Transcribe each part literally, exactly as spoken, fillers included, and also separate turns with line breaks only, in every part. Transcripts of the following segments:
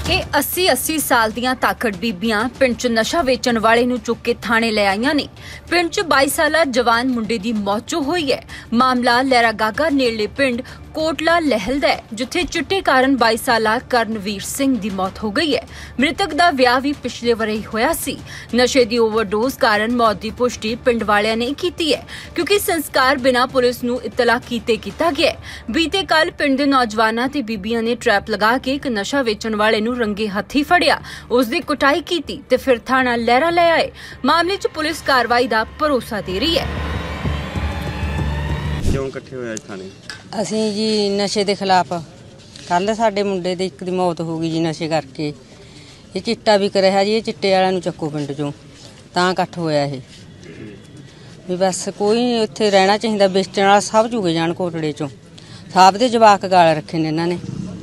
ਇਹ अस्सी अस्सी साल ਦੀਆਂ ਤਾਕੜ ਬੀਬੀਆਂ ਪਿੰਡ 'ਚ ਨਸ਼ਾ ਵੇਚਣ ਵਾਲੇ ਨੂੰ ਚੁੱਕ ਕੇ ਥਾਣੇ ਲੈ ਆਈਆਂ ਨੇ। ਪਿੰਡ 'ਚ ਬਾਈ ਸਾਲਾ ਜਵਾਨ ਮੁੰਡੇ ਦੀ ਮੌਤ ਜੋ ਹੋਈ ਹੈ। ਮਾਮਲਾ ਲਹਿਰਾ ਗਾਗਾ ਨੇੜਲੇ ਪਿੰਡ ਕੋਟਲਾ ਲਹਿਲ ਦਾ ਹੈ, ਜਿੱਥੇ ਚਿੱਟੇ ਕਾਰਨ ਬਾਈ ਸਾਲਾ ਕਰਨਵੀਰ ਸਿੰਘ ਦੀ ਮੌਤ ਹੋ ਗਈ ਹੈ। ਮ੍ਰਿਤਕ ਦਾ ਵਿਆਹ ਵੀ ਪਿਛਲੇ ਵਰੇ ਹੀ ਹੋਇਆ ਸੀ। ਨਸ਼ੇ ਦੀ ਓਵਰਡੋਜ਼ ਕਾਰਨ ਮੌਤ ਦੀ ਪੁਸ਼ਟੀ ਪਿੰਡ ਵਾਲਿਆਂ ਨੇ ਕੀਤੀ ਹੈ, ਕਿਉਂਕਿ ਸੰਸਕਾਰ ਬਿਨਾਂ ਪੁਲਿਸ ਨੂੰ ਇਤਲਾ ਕੀਤੇ ਕੀਤਾ ਗਿਆ ਹੈ। ਬੀਤੇ ਕੱਲ ਪਿੰਡ ਦੇ ਨੌਜਵਾਨਾਂ ਤੇ ਬੀਬੀਆਂ ਨੇ ਟਰੈਪ ਲਗਾ ਕੇ ਇੱਕ ਨਸ਼ਾ ਵੇਚਣ ਵਾਲੇ ਨੂੰ ਰੰਗੇ ਹੱਥੀ ਫੜਿਆ, ਉਸ ਦੀ ਕੁਟਾਈ ਕੀਤੀ ਤੇ ਫਿਰ ਥਾਣਾ ਲਹਿਰਾ ਲੈ ਆਏ। ਮਾਮਲੇ 'ਚ ਪੁਲਿਸ ਕਾਰਵਾਈ ਦਾ ਭਰੋਸਾ ਦੇ ਰਹੀ ਹੈ।
क्यों इकट्ठे होए आज थाने?
ਅਸੀਂ ਜੀ ਨਸ਼ੇ ਦੇ ਖਿਲਾਫ ਕੱਲ ਸਾਡੇ ਮੁੰਡੇ ਦੇ ਇੱਕ ਦੀ ਮੌਤ ਹੋ ਗਈ ਜੀ ਨਸ਼ੇ ਕਰਕੇ। ਇਹ ਚਿੱਟਾ ਵਿਕ ਰਿਹਾ ਜੀ, ਇਹ ਚਿੱਟੇ ਵਾਲਿਆਂ ਨੂੰ ਚੱਕੋ ਪਿੰਡ ਚੋਂ, ਤਾਂ ਇਕੱਠ ਹੋਇਆ ਇਹ ਵੀ ਬਸ ਕੋਈ ਉੱਥੇ ਰਹਿਣਾ ਚਾਹੀਦਾ। ਵੇਚਣ ਵਾਲਾ ਸਭ ਚੁਗੇ ਜਾਣ ਕੋਟੜੇ ਚੋਂ, ਸਭ ਦੇ ਜਵਾਕ ਗਾਲ ਰੱਖੇ ਨੇ ਇਹਨਾਂ ਨੇ।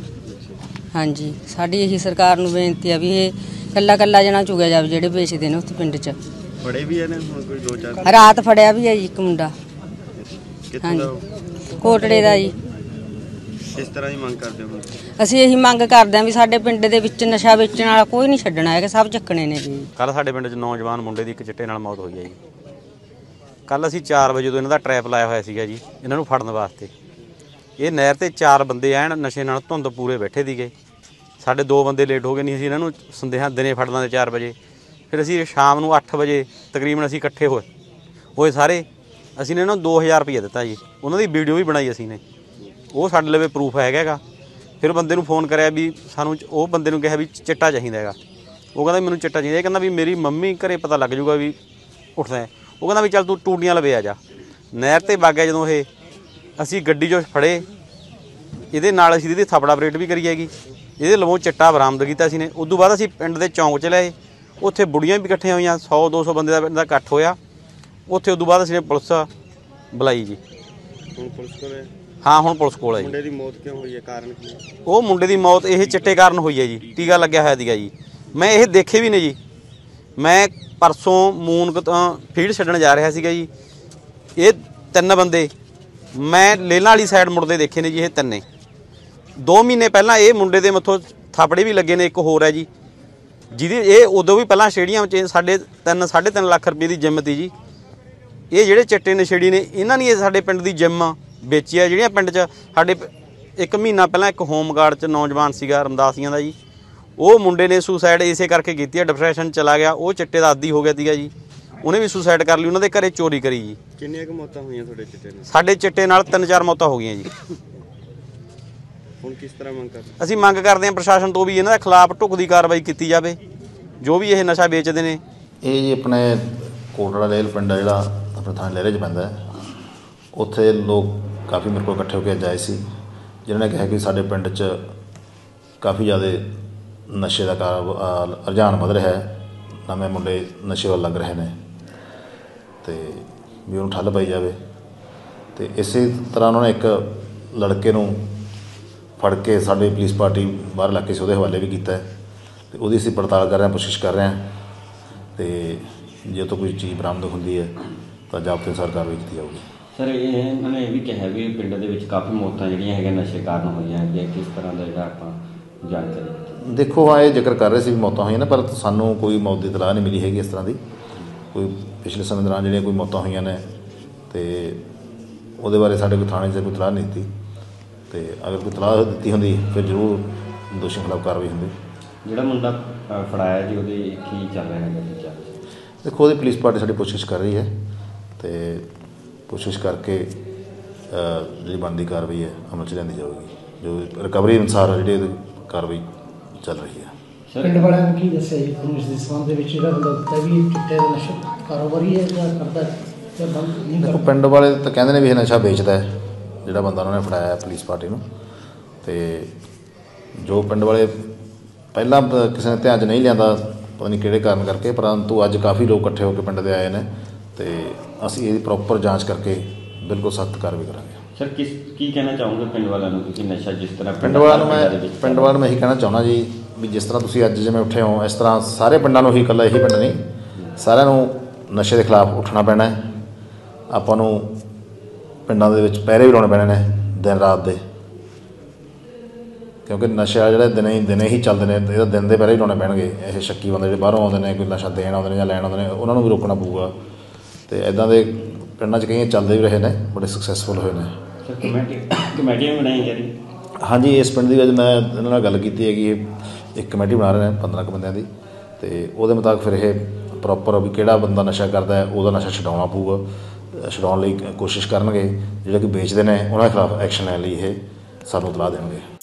ਹਾਂਜੀ, ਸਾਡੀ ਇਹੀ ਸਰਕਾਰ ਨੂੰ ਬੇਨਤੀ ਆ ਵੀ ਇਹ ਕੱਲਾ ਕੱਲਾ ਜਣਾ ਚੁਗਿਆ ਜਾਵੇ ਜਿਹੜੇ ਵੇਚਦੇ ਨੇ ਉੱਥੇ ਪਿੰਡ 'ਚ।
ਫੜੇ ਵੀ ਨੇ ਹੁਣ ਕੋਈ ਦੋ ਚਾਰ?
ਰਾਤ ਫੜਿਆ ਵੀ ਹੈ ਜੀ ਇੱਕ ਮੁੰਡਾ। ਹਾਂਜੀ, ਕੋਟੜੇ ਦਾ ਜੀ।
ਕਿਸ ਤਰ੍ਹਾਂ ਦੀ ਮੰਗ ਕਰਦੇ ਹੋ?
ਅਸੀਂ ਇਹੀ ਮੰਗ ਕਰਦੇ ਹਾਂ ਵੀ ਸਾਡੇ ਪਿੰਡ ਦੇ ਵਿੱਚ ਨਸ਼ਾ ਵੇਚਣ ਵਾਲਾ ਕੋਈ ਨਹੀਂ ਛੱਡਣਾ ਹੈਗਾ, ਸਭ ਚੱਕਣੇ ਨੇ ਜੀ।
ਕੱਲ ਸਾਡੇ ਪਿੰਡ 'ਚ ਨੌਜਵਾਨ ਮੁੰਡੇ ਦੀ ਇੱਕ ਚਿੱਟੇ ਨਾਲ ਮੌਤ ਹੋਈ ਹੈ ਜੀ। ਕੱਲ ਅਸੀਂ ਚਾਰ ਵਜੇ ਤੋਂ ਇਹਨਾਂ ਦਾ ਟਰੈਪ ਲਾਇਆ ਹੋਇਆ ਸੀਗਾ ਜੀ, ਇਹਨਾਂ ਨੂੰ ਫੜਨ ਵਾਸਤੇ। ਇਹ ਨਹਿਰ ਤੇ ਚਾਰ ਬੰਦੇ ਐਨ ਨਸ਼ੇ ਨਾਲ ਧੁੰਦ ਪੂਰੇ ਬੈਠੇ ਸੀਗੇ। ਸਾਡੇ ਦੋ ਬੰਦੇ ਲੇਟ ਹੋ ਗਏ, ਨਹੀਂ ਅਸੀਂ ਇਹਨਾਂ ਨੂੰ ਸੰਦੇਹਾਂ ਦਿਨੇ ਫੜਨਾ ਤੇ ਚਾਰ ਵਜੇ। ਫਿਰ ਅਸੀਂ ਸ਼ਾਮ ਨੂੰ ਅੱਠ ਵਜੇ ਤਕਰੀਬਨ ਅਸੀਂ ਇਕੱਠੇ ਹੋਏ ਹੋਏ ਸਾਰੇ। ਅਸੀਂ ਨੇ ਇਹਨਾਂ ਨੂੰ ਦੋ ਹਜ਼ਾਰ ਰੁਪਈਆ ਦਿੱਤਾ ਜੀ। ਉਹਨਾਂ ਦੀ ਵੀਡੀਓ ਵੀ ਬਣਾਈ ਅਸੀਂ ਨੇ, ਉਹ ਸਾਡੇ ਲਵੇ ਪ੍ਰੂਫ ਹੈਗਾ ਹੈਗਾ। ਫਿਰ ਬੰਦੇ ਨੂੰ ਫੋਨ ਕਰਿਆ ਵੀ ਸਾਨੂੰ, ਉਹ ਬੰਦੇ ਨੂੰ ਕਿਹਾ ਵੀ ਚਿੱਟਾ ਚਾਹੀਦਾ ਹੈਗਾ। ਉਹ ਕਹਿੰਦਾ ਮੈਨੂੰ ਚਿੱਟਾ ਚਾਹੀਦਾ। ਇਹ ਕਹਿੰਦਾ ਵੀ ਮੇਰੀ ਮੰਮੀ ਘਰੇ ਪਤਾ ਲੱਗ ਜੂਗਾ ਵੀ ਉੱਠਦਾ। ਉਹ ਕਹਿੰਦਾ ਵੀ ਚੱਲ ਤੂੰ ਟੂਟੀਆਂ ਲਵੇ ਆ ਜਾ। ਨਹਿਰ 'ਤੇ ਵਗ ਗਿਆ ਜਦੋਂ ਇਹ, ਅਸੀਂ ਗੱਡੀ 'ਚੋਂ ਫੜੇ। ਇਹਦੇ ਨਾਲ ਅਸੀਂ ਇਹਦੀ ਥਾਪੜਾ ਆਪਰੇਟ ਵੀ ਕਰੀ ਹੈਗੀ। ਇਹਦੇ ਲਵੋਂ ਚਿੱਟਾ ਬਰਾਮਦ ਕੀਤਾ ਅਸੀਂ ਨੇ। ਉਦੋਂ ਬਾਅਦ ਅਸੀਂ ਪਿੰਡ ਦੇ ਚੌਂਕ 'ਚ ਲਏ, ਉੱਥੇ ਬੁੜੀਆਂ ਵੀ ਇਕੱਠੀਆਂ ਹੋਈਆਂ, ਸੌ ਦੋ ਸੌ ਬੰਦੇ ਦਾ ਪਿੰਡ ਦਾ ਇਕੱਠ ਹੋਇਆ ਉੱਥੇ। ਉਦੋਂ ਬਾਅਦ ਅਸੀਂ ਨੇ ਪੁਲਿਸ ਬੁਲਾਈ ਜੀ।
ਹੁਣ ਪੁਲਿਸ ਕੋਲ ਹੈ? ਹਾਂ,
ਹੁਣ ਪੁਲਿਸ ਕੋਲ ਹੈ ਜੀ।
ਮੁੰਡੇ ਦੀ ਮੌਤ ਕਿਉਂ ਹੋਈ ਹੈ, ਕਾਰਨ ਕੀ ਹੈ?
ਉਹ ਮੁੰਡੇ ਦੀ ਮੌਤ ਇਹ ਚਿੱਟੇ ਕਾਰਨ ਹੋਈ ਹੈ ਜੀ। ਟੀਕਾ ਲੱਗਿਆ ਹੋਇਆ ਸੀਗਾ ਜੀ। ਮੈਂ ਇਹ ਦੇਖੇ ਵੀ ਨੇ ਜੀ। ਮੈਂ ਪਰਸੋਂ ਮੂਨਕ ਤੋਂ ਫੀਡ ਛੱਡਣ ਜਾ ਰਿਹਾ ਸੀਗਾ ਜੀ। ਇਹ ਤਿੰਨ ਬੰਦੇ ਮੈਂ ਲੇਲਾਂ ਵਾਲੀ ਸਾਈਡ ਮੁੜਦੇ ਦੇਖੇ ਨੇ ਜੀ। ਇਹ ਤਿੰਨੇ ਦੋ ਮਹੀਨੇ ਪਹਿਲਾਂ ਇਹ ਮੁੰਡੇ ਦੇ ਮੱਥੋਂ ਥਾਪੜੇ ਵੀ ਲੱਗੇ ਨੇ। ਇੱਕ ਹੋਰ ਹੈ ਜੀ ਜਿਹਦੀ ਇਹ ਉਦੋਂ ਵੀ ਪਹਿਲਾਂ ਸਟੇਡੀਅਮ 'ਚ ਸਾਡੇ ਤਿੰਨ ਸਾਢੇ ਤਿੰਨ ਲੱਖ ਰੁਪਏ ਦੀ ਜਿੰਮ ਤੀ ਜੀ। ਇਹ ਜਿਹੜੇ ਚਿੱਟੇ ਨਸ਼ੇੜੀ ਨੇ ਇਹਨਾਂ ਨੇ ਸਾਡੇ ਪਿੰਡ ਦੀ ਜਿੰਮ ਵੇਚੀ ਆ। ਜਿਹੜੀਆਂ ਪਿੰਡ 'ਚ ਸਾਡੇ ਇੱਕ ਮਹੀਨਾ ਪਹਿਲਾਂ ਇੱਕ ਹੋਮਗਾਰਡ 'ਚ ਨੌਜਵਾਨ ਸੀਗਾ ਰਮਦਾਸੀਆਂ ਦਾ ਜੀ, ਉਹ ਮੁੰਡੇ ਨੇ ਸੁਸਾਈਡ ਇਸੇ ਕਰਕੇ ਕੀਤੀ ਆ। ਡਿਪਰੈਸ਼ਨ ਚਲਾ ਗਿਆ, ਉਹ ਚਿੱਟੇ ਦਾ ਆਦੀ ਹੋ ਗਿਆ ਸੀਗਾ ਜੀ। ਉਹਨੇ ਵੀ ਸੁਸਾਈਡ ਕਰ ਲਈ, ਉਹਨਾਂ ਦੇ ਘਰੇ ਚੋਰੀ ਕਰੀ ਜੀ।
ਕਿੰਨੀਆਂ ਕੁ ਮੌਤਾਂ ਹੋਈਆਂ ਤੁਹਾਡੇ ਚਿੱਟੇ ਨਾਲ?
ਸਾਡੇ ਚਿੱਟੇ ਨਾਲ ਤਿੰਨ ਚਾਰ ਮੌਤਾਂ ਹੋ ਗਈਆਂ ਜੀ।
ਹੁਣ ਕਿਸ ਤਰ੍ਹਾਂ ਮੰਗ ਕਰਦੇ?
ਅਸੀਂ ਮੰਗ ਕਰਦੇ ਹਾਂ ਪ੍ਰਸ਼ਾਸਨ ਤੋਂ ਵੀ ਇਹਨਾਂ ਦੇ ਖਿਲਾਫ ਢੁਕਦੀ ਕਾਰਵਾਈ ਕੀਤੀ ਜਾਵੇ, ਜੋ ਵੀ ਇਹ ਨਸ਼ਾ ਵੇਚਦੇ ਨੇ।
ਇਹ ਜੀ ਆਪਣੇ ਕੋਟੜਾ ਲੇਲ ਪਿੰਡ ਆ ਜਿਹੜਾ ਆਪਣੇ ਥਾਣੇ ਲਹਿਰੇ 'ਚ ਪੈਂਦਾ, ਉੱਥੇ ਲੋਕ ਕਾਫੀ ਮੇਰੇ ਕੋਲ ਇਕੱਠੇ ਹੋ ਕੇ ਅੱਜ ਆਏ ਸੀ, ਜਿਨ੍ਹਾਂ ਨੇ ਕਿਹਾ ਕਿ ਸਾਡੇ ਪਿੰਡ 'ਚ ਕਾਫੀ ਜ਼ਿਆਦਾ ਨਸ਼ੇ ਦਾ ਕਾਰ ਰੁਝਾਨ ਵੱਧ ਰਿਹਾ ਹੈ। ਨਵੇਂ ਮੁੰਡੇ ਨਸ਼ੇ ਵੱਲ ਲੱਗ ਰਹੇ ਨੇ ਅਤੇ ਵੀ ਉਹਨੂੰ ਠੱਲ ਪਾਈ ਜਾਵੇ। ਅਤੇ ਇਸੇ ਤਰ੍ਹਾਂ ਉਹਨਾਂ ਨੇ ਇੱਕ ਲੜਕੇ ਨੂੰ ਫੜ ਕੇ ਸਾਡੀ ਪੁਲਿਸ ਪਾਰਟੀ ਬਾਹਰ ਇਲਾਕੇ 'ਚ ਉਹਦੇ ਹਵਾਲੇ ਵੀ ਕੀਤਾ ਅਤੇ ਉਹਦੀ ਅਸੀਂ ਪੜਤਾਲ ਕਰ ਰਹੇ ਹਾਂ, ਕੋਸ਼ਿਸ਼ ਕਰ ਰਹੇ ਹਾਂ। ਅਤੇ ਜੇ ਤੋਂ ਕੋਈ ਚੀਜ਼ ਬਰਾਮਦ ਹੁੰਦੀ ਹੈ ਤਾਂ ਜ਼ਾਬਤੇ ਅਨੁਸਾਰ ਕਾਰਵਾਈ ਕੀਤੀ ਜਾਊਗੀ।
ਸਰ, ਇਹ ਇਹਨਾਂ ਨੇ ਇਹ ਵੀ ਕਿਹਾ ਵੀ ਪਿੰਡ ਦੇ ਵਿੱਚ ਕਾਫੀ ਮੌਤਾਂ ਜਿਹੜੀਆਂ ਹੈਗੀਆਂ ਨਸ਼ੇ ਕਾਰਨ ਹੋਈਆਂ ਹੈਗੀਆਂ, ਕਿਸ ਤਰ੍ਹਾਂ ਦਾ ਜਿਹੜਾ ਆਪਾਂ ਜਾਣਕਾਰੀ?
ਦੇਖੋ, ਹਾਂ ਇਹ ਜ਼ਿਕਰ ਕਰ ਰਹੇ ਸੀ ਵੀ ਮੌਤਾਂ ਹੋਈਆਂ ਨੇ, ਪਰ ਸਾਨੂੰ ਕੋਈ ਮੌਤ ਦੀ ਇਤਲਾਹ ਨਹੀਂ ਮਿਲੀ ਹੈਗੀ ਇਸ ਤਰ੍ਹਾਂ ਦੀ। ਕੋਈ ਪਿਛਲੇ ਸਮੇਂ ਦੌਰਾਨ ਜਿਹੜੀਆਂ ਕੋਈ ਮੌਤਾਂ ਹੋਈਆਂ ਨੇ ਅਤੇ ਉਹਦੇ ਬਾਰੇ ਸਾਡੇ ਕੋਈ ਥਾਣੇ 'ਚ ਕੋਈ ਇਤਲਾਹ ਨਹੀਂ ਦਿੱਤੀ। ਅਤੇ ਅਗਰ ਕੋਈ ਇਤਲਾਹ ਦਿੱਤੀ ਹੁੰਦੀ ਫਿਰ ਜ਼ਰੂਰ ਦੋਸ਼ੀਆਂ ਖਿਲਾਫ ਕਾਰਵਾਈ ਹੁੰਦੀ। ਜਿਹੜਾ
ਮੁੰਡਾ ਫੜਾਇਆ ਜੀ, ਉਹਦੇ ਕੀ ਚੱਲ ਰਿਹਾ ਹੈਗਾ?
ਦੇਖੋ, ਉਹਦੀ ਪੁਲਿਸ ਪਾਰਟੀ ਸਾਡੀ ਕੋਸ਼ਿਸ਼ ਕਰ ਰਹੀ ਹੈ ਅਤੇ ਕੋਸ਼ਿਸ਼ ਕਰਕੇ ਜਿਹੜੀ ਬਣਦੀ ਕਾਰਵਾਈ ਹੈ ਅਮਲ 'ਚ ਲਿਆਂਦੀ ਜਾਵੇਗੀ। ਜੋ ਰਿਕਵਰੀ ਅਨੁਸਾਰ ਜਿਹੜੀ ਇਹਦੀ ਕਾਰਵਾਈ ਚੱਲ ਰਹੀ ਹੈ।
ਪਿੰਡ ਵਾਲਿਆਂ ਨੇ ਕੀ ਦੱਸਿਆ ਜੀ ਤੁਹਾਨੂੰ ਇਸ ਦੇ ਸੰਬੰਧ ਦੇ ਵਿੱਚ? ਜਿਹੜਾ ਬੰਦਾ ਦਿੱਤਾ ਵੀ ਚਿੱਟੇ ਦਾ ਨਸ਼ਾ ਕਾਰੋਬਾਰੀ ਹੈ ਜਾਂ ਕਰਦਾ ਜਾਂ ਬੰਦ ਨਹੀਂ?
ਦੇਖੋ, ਪਿੰਡ ਵਾਲੇ ਤਾਂ ਕਹਿੰਦੇ ਨੇ ਵੀ ਇਹ ਨਸ਼ਾ ਵੇਚਦਾ ਹੈ ਜਿਹੜਾ ਬੰਦਾ ਉਹਨਾਂ ਨੇ ਫੜਾਇਆ ਪੁਲਿਸ ਪਾਰਟੀ ਨੂੰ। ਅਤੇ ਜੋ ਪਿੰਡ ਵਾਲੇ ਪਹਿਲਾਂ ਕਿਸੇ ਨੇ ਧਿਆਨ 'ਚ ਨਹੀਂ ਲਿਆਂਦਾ, ਪਤਾ ਨਹੀਂ ਕਿਹੜੇ ਕਾਰਨ ਕਰਕੇ, ਪਰੰਤੂ ਅੱਜ ਕਾਫੀ ਲੋਕ ਇਕੱਠੇ ਹੋ ਕੇ ਪਿੰਡ ਦੇ ਆਏ ਨੇ ਅਤੇ ਅਸੀਂ ਇਹਦੀ ਪ੍ਰੋਪਰ ਜਾਂਚ ਕਰਕੇ ਬਿਲਕੁਲ ਸਖਤ ਕਾਰਵਾਈ ਕਰਾਂਗੇ।
ਸਰ, ਕਿਸ ਕੀ ਕਹਿਣਾ ਚਾਹੋਗੇ ਪਿੰਡ ਵਾਲਿਆਂ ਨੂੰ? ਤੁਸੀਂ ਨਸ਼ਾ ਜਿਸ ਤਰ੍ਹਾਂ
ਪਿੰਡ ਵਾਲਿਆਂ ਨੂੰ ਮੈਂ ਪਿੰਡ ਵਾਲਿਆਂ ਨੂੰ ਮੈਂ ਇਹੀ ਕਹਿਣਾ ਚਾਹੁੰਦਾ ਜੀ ਵੀ ਜਿਸ ਤਰ੍ਹਾਂ ਤੁਸੀਂ ਅੱਜ ਜਿਵੇਂ ਉੱਠੇ ਹੋ, ਇਸ ਤਰ੍ਹਾਂ ਸਾਰੇ ਪਿੰਡਾਂ ਨੂੰ ਹੀ, ਇਕੱਲਾ ਇਹੀ ਪਿੰਡ ਨਹੀਂ, ਸਾਰਿਆਂ ਨੂੰ ਨਸ਼ੇ ਦੇ ਖਿਲਾਫ ਉੱਠਣਾ ਪੈਣਾ। ਆਪਾਂ ਨੂੰ ਪਿੰਡਾਂ ਦੇ ਵਿੱਚ ਪਹਿਰੇ ਵੀ ਲਾਉਣੇ ਪੈਣੇ ਨੇ ਦਿਨ ਰਾਤ ਦੇ। ਕਿਉਂਕਿ ਨਸ਼ਾ ਜਿਹੜਾ ਦਿਨੇ ਹੀ ਦਿਨੇ ਹੀ ਚੱਲਦੇ ਨੇ, ਇਹਦਾ ਦਿਨ ਦੇ ਪਹਿਰੇ ਹੀ ਲਾਉਣੇ ਪੈਣਗੇ। ਇਹ ਸ਼ੱਕੀ ਬੰਦੇ ਜਿਹੜੇ ਬਾਹਰੋਂ ਆਉਂਦੇ ਨੇ, ਕੋਈ ਨਸ਼ਾ ਦੇਣ ਆਉਂਦੇ ਨੇ ਜਾਂ ਲੈਣ ਆਉਂਦੇ ਨੇ, ਉਹਨਾਂ ਨੂੰ ਵੀ ਰੋਕਣਾ ਪਊਗਾ। ਅਤੇ ਇੱਦਾਂ ਦੇ ਪਿੰਡਾਂ 'ਚ ਕਈਆਂ ਚੱਲਦੇ ਵੀ ਰਹੇ ਨੇ, ਬੜੇ ਸਕਸੈਸਫੁਲ ਹੋਏ ਨੇ।
ਕਮੇਟੀ ਕਮੇਟੀਆਂ ਵੀ ਬਣਾਈਆਂ ਜਾ ਰਹੀਆਂ?
ਹਾਂਜੀ, ਇਸ ਪਿੰਡ ਦੀ ਅੱਜ ਮੈਂ ਇਹਨਾਂ ਨਾਲ ਗੱਲ ਕੀਤੀ ਹੈਗੀ। ਇਹ ਇੱਕ ਕਮੇਟੀ ਬਣਾ ਰਹੇ ਨੇ ਪੰਦਰਾਂ ਕੁ ਬੰਦਿਆਂ ਦੀ, ਅਤੇ ਉਹਦੇ ਮੁਤਾਬਕ ਫਿਰ ਇਹ ਪ੍ਰੋਪਰ ਵੀ ਕਿਹੜਾ ਬੰਦਾ ਨਸ਼ਾ ਕਰਦਾ ਹੈ ਉਹਦਾ ਨਸ਼ਾ ਛਡਾਉਣਾ ਪਊਗਾ। ਛਡਾਉਣ ਲਈ ਕੋਸ਼ਿਸ਼ ਕਰਨਗੇ। ਜਿਹੜੇ ਕਿ ਵੇਚਦੇ ਨੇ ਉਹਨਾਂ ਦੇ ਖਿਲਾਫ ਐਕਸ਼ਨ ਲੈਣ ਲਈ ਇਹ ਸਾਨੂੰ ਇਤਲਾਹ ਦੇਣਗੇ।